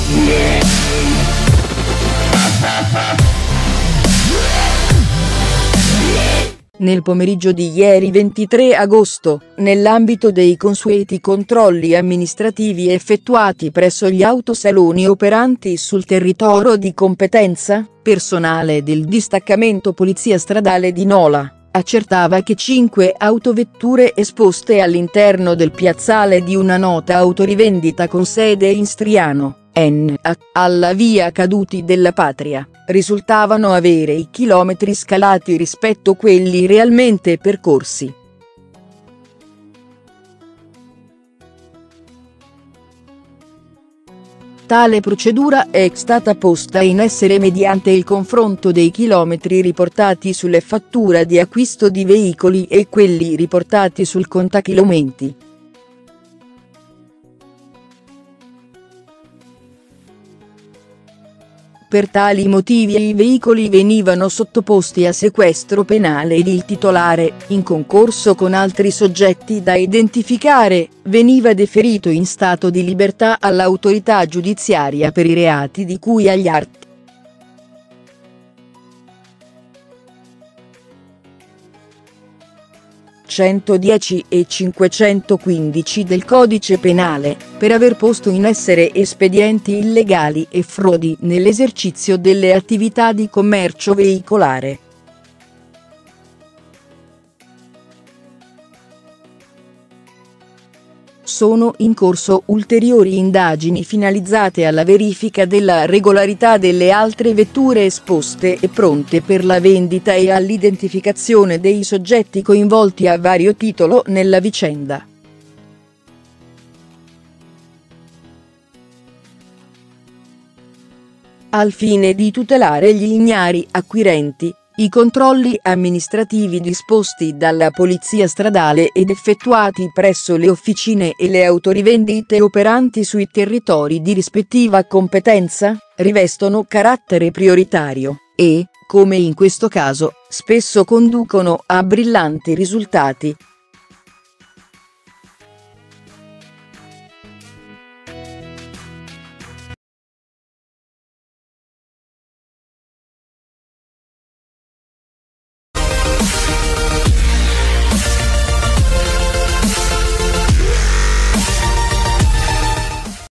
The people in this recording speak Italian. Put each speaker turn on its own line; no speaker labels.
Nel pomeriggio di ieri 23 agosto, nell'ambito dei consueti controlli amministrativi effettuati presso gli autosaloni operanti sul territorio di competenza, personale del distaccamento Polizia Stradale di Nola accertava che 5 autovetture esposte all'interno del piazzale di una nota autorivendita con sede in Striano, alla via Caduti della Patria, risultavano avere i chilometri scalati rispetto a quelli realmente percorsi. Tale procedura è stata posta in essere mediante il confronto dei chilometri riportati sulle fatture di acquisto di veicoli e quelli riportati sul contachilometri. Per tali motivi i veicoli venivano sottoposti a sequestro penale ed il titolare, in concorso con altri soggetti da identificare, veniva deferito in stato di libertà all'autorità giudiziaria per i reati di cui agli art. 110 e 515 del Codice Penale, per aver posto in essere espedienti illegali e frodi nell'esercizio delle attività di commercio veicolare. Sono in corso ulteriori indagini finalizzate alla verifica della regolarità delle altre vetture esposte e pronte per la vendita e all'identificazione dei soggetti coinvolti a vario titolo nella vicenda. Al fine di tutelare gli ignari acquirenti, i controlli amministrativi disposti dalla Polizia Stradale ed effettuati presso le officine e le autorivendite operanti sui territori di rispettiva competenza, rivestono carattere prioritario, e, come in questo caso, spesso conducono a brillanti risultati.